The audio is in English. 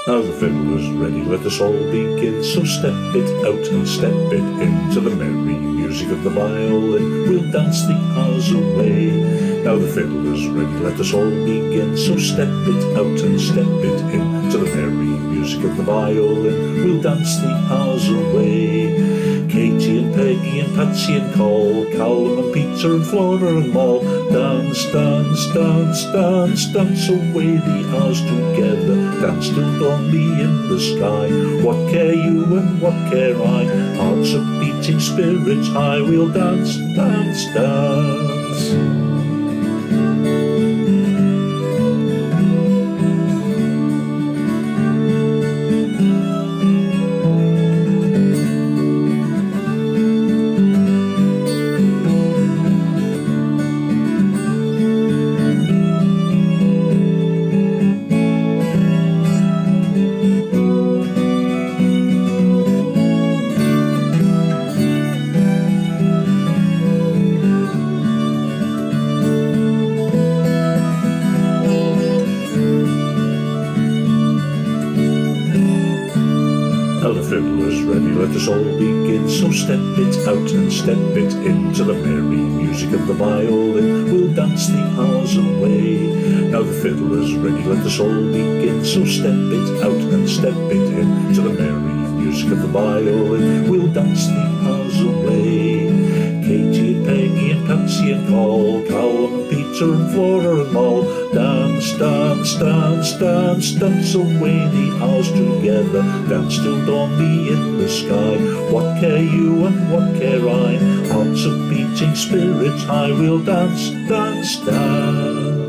Now the fiddler's ready, let us all begin. So step it out and step it in. To the merry music of the violin, we'll dance the hours away. Now the fiddler's ready, let us all begin. So step it out and step it in. To the merry music of the violin, we'll dance the hours away. Katie and Peggy and Patsy and Col, Callum and Peter and Flora and Moll, dance, dance, dance, dance, dance away the hours together. Dance till dawn be in the sky. What care you and what care I? Hearts of beating, spirits high. We'll dance, dance, dance. Now the fiddler's ready, let us all begin. So step it out and step it in. To the merry music of the violin, we'll dance the hours away. Now the fiddler's ready, let us all begin. So step it out and step it in. To the merry music of the violin, we'll dance the hours away. Katie and Peggy and Patsy and Col, Callum and Peter and Flora and Moll, dance, dance, dance, dance, dance away the hours together. Dance till dawn be in the sky. What care you and what care I? Hearts of beating, spirits high. We'll dance, dance, dance.